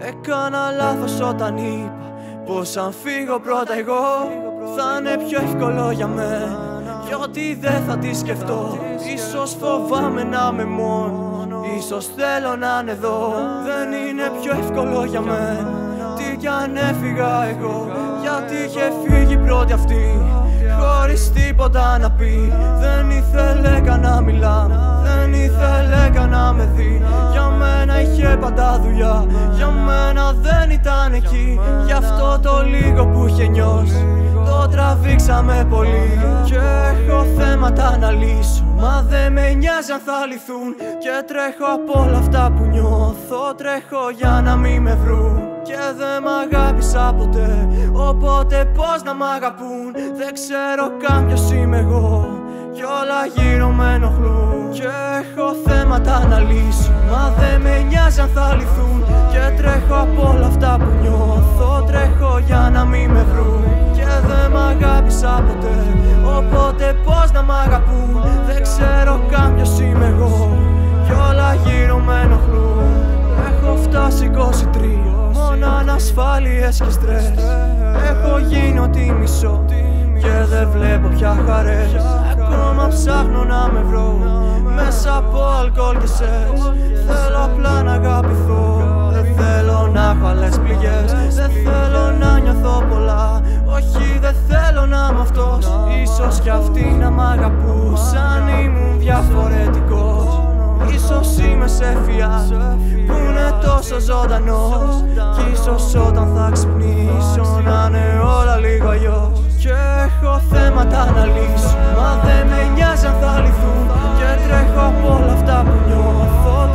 Έκανα λάθος όταν είπα πως αν φύγω πρώτα εγώ θα είναι πιο εύκολο για μένα, διότι δεν θα τη σκεφτώ. Ίσως φοβάμαι να είμαι μόνο, ίσως θέλω να είναι εδώ. Δεν είναι πιο εύκολο για μένα, τι κι αν έφυγα εγώ, γιατί είχε φύγει πρώτη αυτή, χωρίς τίποτα να πει. Δεν ήθελε καν να μιλάμε, δεν ήθελε καν να με δει. Για μένα είχε πάντα δουλειά, για μένα δεν ήταν εκεί. Γι' αυτό το λίγο που είχε νιώσει το τραβήξαμε πολύ. Και έχω θέματα να λύσω, μα δεν με νοιάζει αν θα λυθούν. Και τρέχω από όλα αυτά που νιώθω, τρέχω για να μην με βρουν. Και δεν μ' αγάπησα ποτέ, οπότε πώς να μ' αγαπούν. Δεν ξέρω καν ποιος είμαι εγώ, κι όλα γύρω με ενοχλούν. Και έχω θέματα να λύσω, μα δεν με νοιάζει αν θα λυθούν. Και τρέχω από όλα αυτά που νιώθω, τρέχω για να μην με βρουν. Και δεν μ' αγάπησα ποτέ, οπότε πώς να μ' αγαπούν. Δεν ξέρω καν ποιος είμαι εγώ, κι όλα γύρω με ενοχλούν. Έχω φτάσει 23, μόνο ανασφάλειες και στρες. Έχω γίνει ό,τι μισώ και δεν βλέπω πια χαρές. Ακόμα ψάχνω να με βρω μέσα από αλκοόλ και σεξ. Θέλω απλά να αγαπηθώ, δεν θέλω να έχω άλλες πληγές. Δεν θέλω να νιώθω πολλά, όχι δεν θέλω να είμαι αυτός. Ίσως κι αυτοί να μ' αγαπούσαν, ήμουν διαφορετικός. Ίσως είμαι σε φιάλ που είναι τόσο ζωντανός, κι ίσως όταν θα ξυπνήσω να είναι όλα λίγο αλλιώς. Και έχω θέματα να λύσω, μα δεν με νοιάζει αν θα λυθούν. Και τρέχω από όλα αυτά που νιώθω,